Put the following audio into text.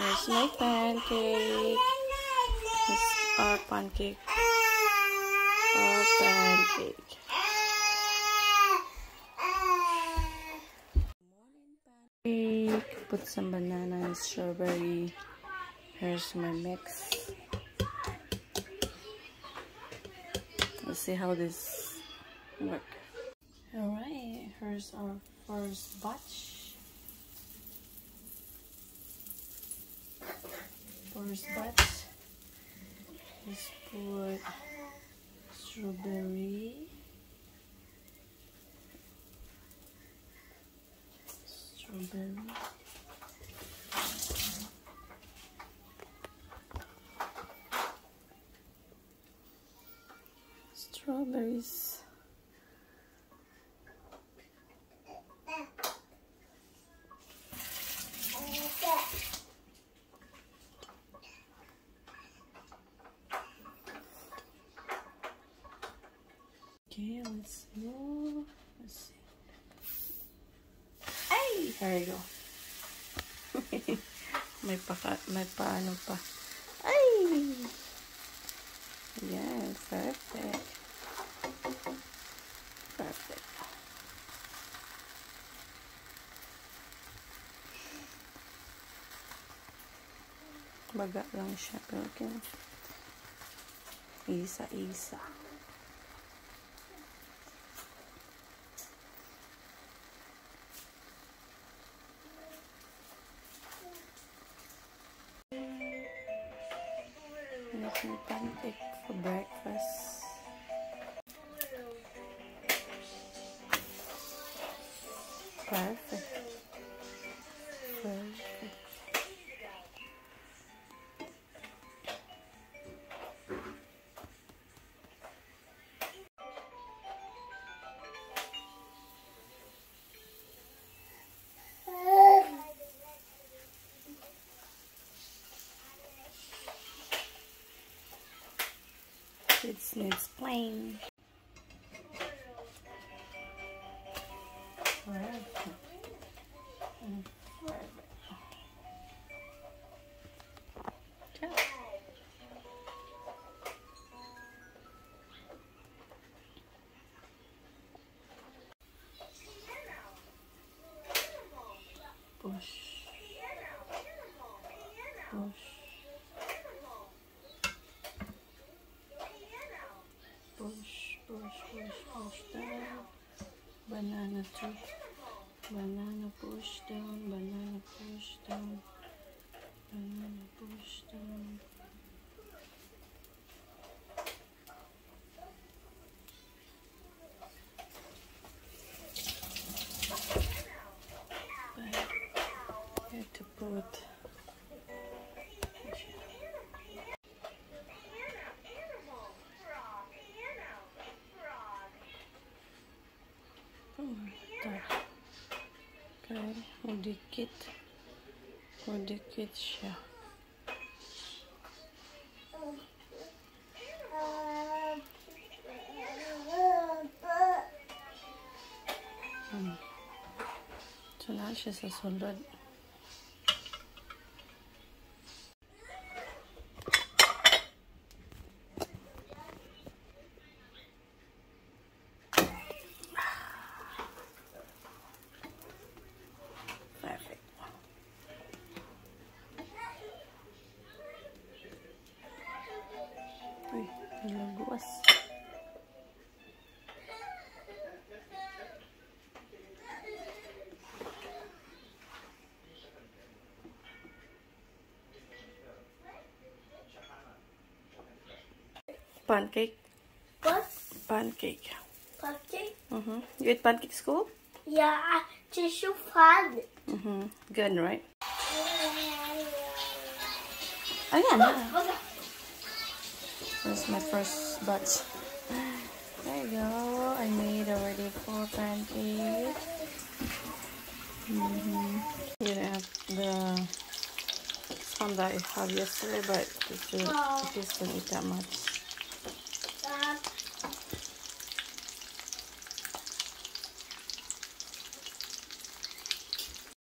Here's my pancake. It's our pancake. Our pancake. Put some banana and strawberry. Here's my mix. Let's see how this works. Alright, here's our first batch. Let's put strawberry. Strawberries. Okay, let's go. Let's see. Ay! There you go. may paano pa. Ay! Yes, perfect. Perfect. Baga lang siya, pero okay. Isa-isa. Make my pancake for breakfast. Perfect. Perfect. It needs plain. Push. Push down. Banana too. Banana push down. Banana push down. Banana push down. But you have to put okay, udikit siya. So na siya sa sulod. Laguas. Pancake. What? Pancake. Pancake? You eat pancake school? Yeah, it's so fun. Good, right? Ayan na. This is my first batch. There you go. I made already 4 pancakes. You have the some that I have yesterday, but it isn't eat that much.